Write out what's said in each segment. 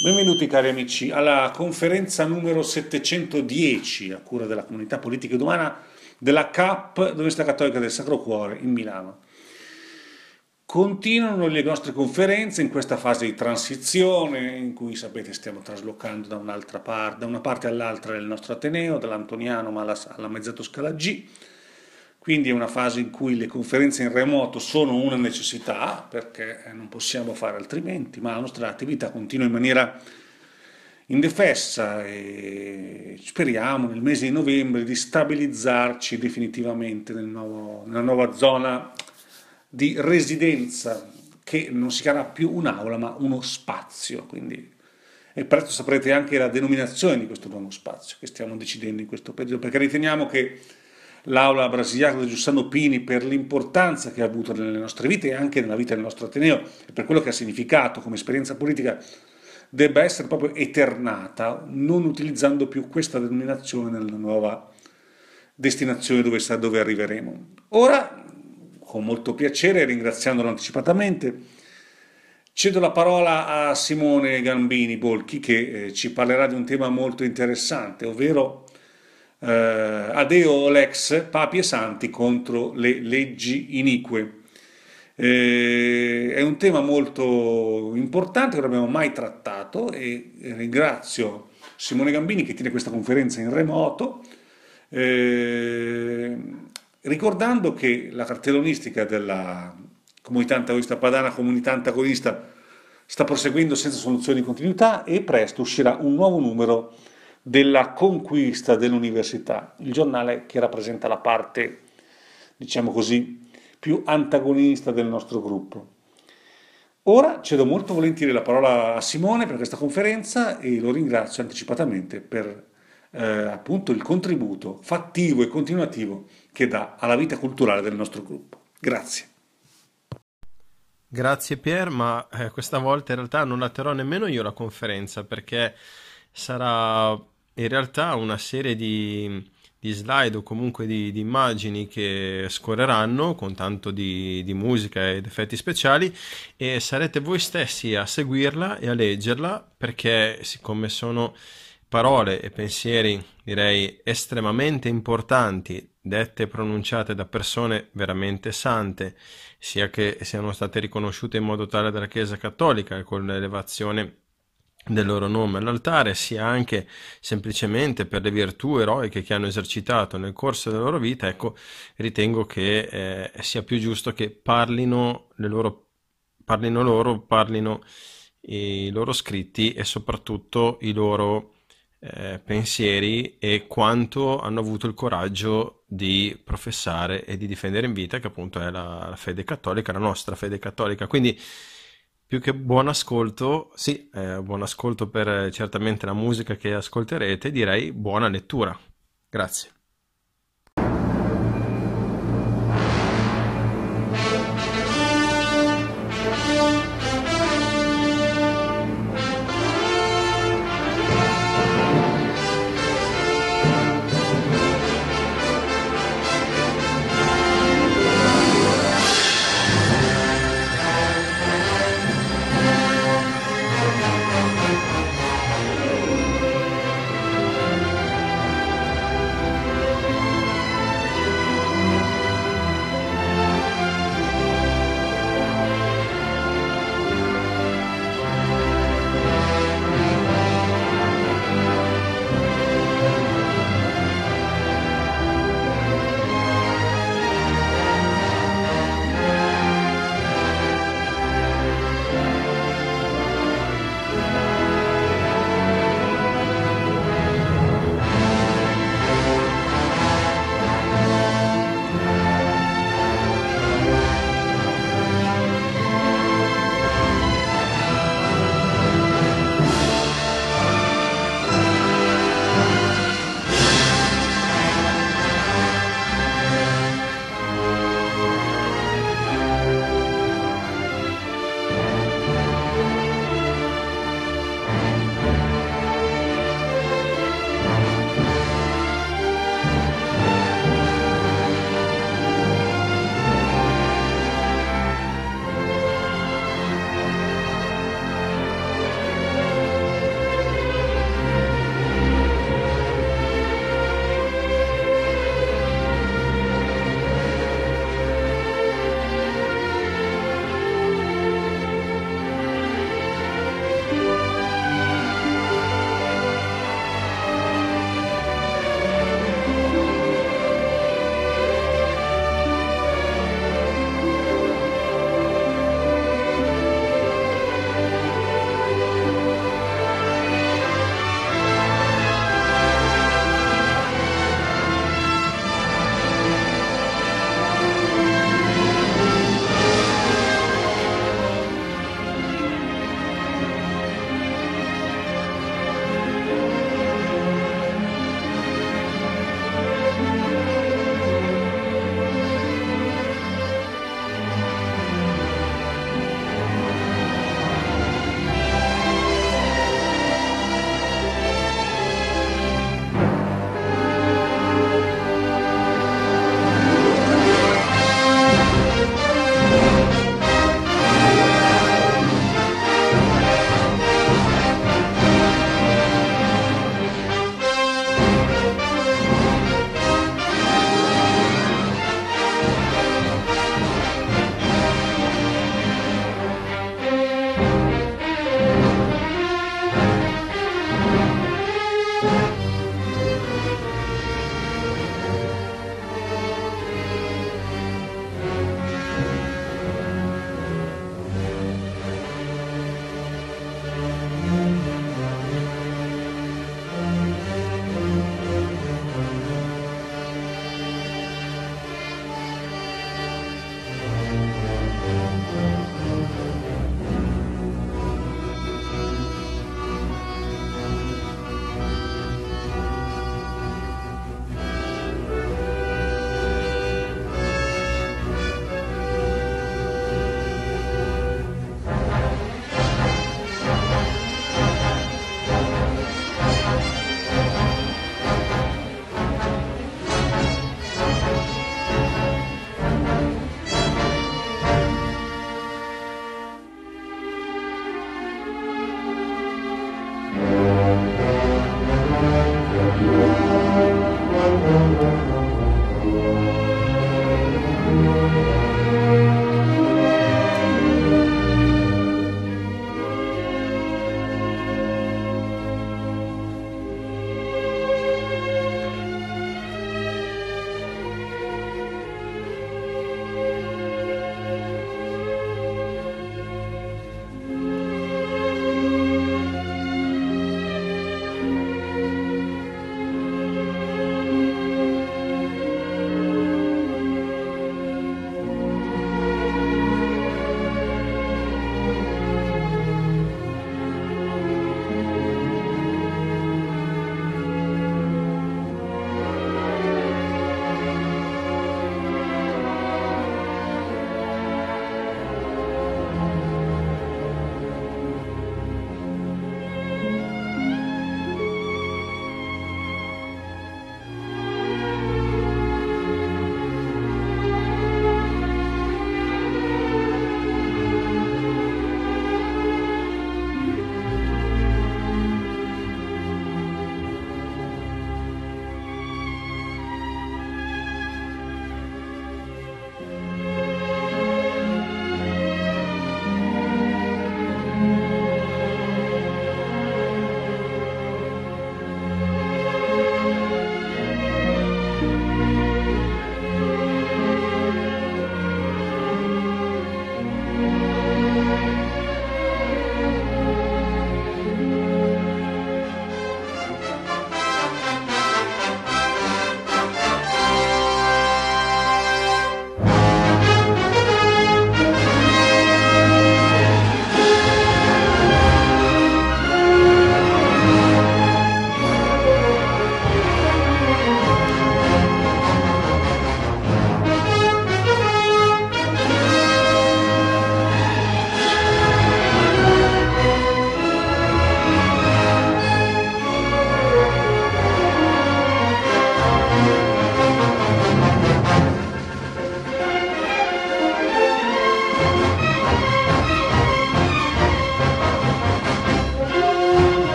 Benvenuti cari amici alla conferenza numero 710 a cura della comunità politica ed umana della CAP, Università Cattolica del Sacro Cuore in Milano. Continuano le nostre conferenze in questa fase di transizione in cui sapete stiamo traslocando da un'altra parte, da una parte all'altra del nostro Ateneo, dall'Antoniano ma alla Mezzato Scala G. Quindi è una fase in cui le conferenze in remoto sono una necessità, perché non possiamo fare altrimenti, ma la nostra attività continua in maniera indefessa e speriamo nel mese di novembre di stabilizzarci definitivamente nella nuova zona di residenza, che non si chiamerà più un'aula ma uno spazio. Quindi, e presto saprete anche la denominazione di questo nuovo spazio che stiamo decidendo in questo periodo, perché riteniamo che l'Aula Brasiliana di Giussano Pini, per l'importanza che ha avuto nelle nostre vite e anche nella vita del nostro Ateneo e per quello che ha significato come esperienza politica, debba essere proprio eternata, non utilizzando più questa denominazione nella nuova destinazione dove arriveremo. Ora, con molto piacere, ringraziandolo anticipatamente, cedo la parola a Simone Gambini Bolchi che ci parlerà di un tema molto interessante, ovvero Adeo Lex, Papi e Santi contro le leggi inique. È un tema molto importante che non abbiamo mai trattato e ringrazio Simone Gambini che tiene questa conferenza in remoto, eh, ricordando che la cartellonistica della comunità antagonista padana, comunità antagonista, sta proseguendo senza soluzione di continuità e presto uscirà un nuovo numero della Conquista dell'Università, il giornale che rappresenta la parte, diciamo così, più antagonista del nostro gruppo. Ora cedo molto volentieri la parola a Simone per questa conferenza e lo ringrazio anticipatamente per appunto il contributo fattivo e continuativo che dà alla vita culturale del nostro gruppo. Grazie. Grazie Pier, ma questa volta in realtà non la terrò nemmeno io la conferenza perché sarà in realtà una serie di slide o comunque di immagini che scorreranno con tanto di musica ed effetti speciali e sarete voi stessi a seguirla e a leggerla perché siccome sono parole e pensieri direi estremamente importanti dette e pronunciate da persone veramente sante sia che siano state riconosciute in modo tale dalla Chiesa Cattolica con l'elevazione del loro nome all'altare, sia anche semplicemente per le virtù eroiche che hanno esercitato nel corso della loro vita, ecco, ritengo che sia più giusto che parlino parlino i loro scritti e soprattutto i loro pensieri e quanto hanno avuto il coraggio di professare e di difendere in vita, che appunto è la fede cattolica, la nostra fede cattolica. Quindi più che buon ascolto, sì, buon ascolto per certamente la musica che ascolterete, direi buona lettura. Grazie.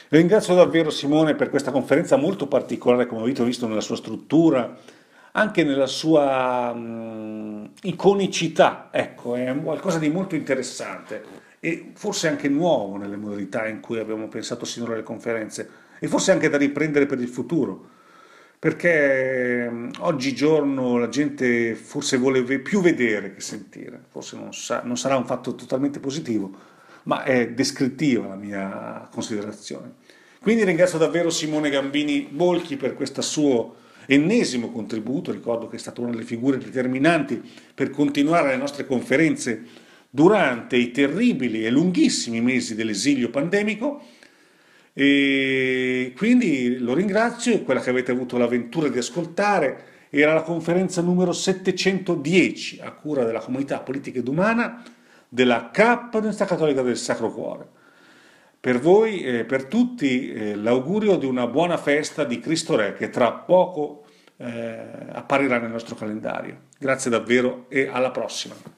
Ringrazio davvero Simone per questa conferenza molto particolare, come avete visto nella sua struttura, anche nella sua iconicità, ecco, è qualcosa di molto interessante e forse anche nuovo nelle modalità in cui abbiamo pensato sinora alle conferenze e forse anche da riprendere per il futuro, perché oggigiorno la gente forse vuole più vedere che sentire, forse non sarà un fatto totalmente positivo, ma è descrittiva la mia considerazione. Quindi ringrazio davvero Simone Gambini Bolchi per questo suo ennesimo contributo, ricordo che è stata una delle figure determinanti per continuare le nostre conferenze durante i terribili e lunghissimi mesi dell'esilio pandemico e quindi lo ringrazio e quella che avete avuto l'avventura di ascoltare era la conferenza numero 710 a cura della comunità politica ed umana della CAP dell'Università Cattolica del Sacro Cuore. Per voi e per tutti l'augurio di una buona festa di Cristo Re che tra poco apparirà nel nostro calendario. Grazie davvero e alla prossima.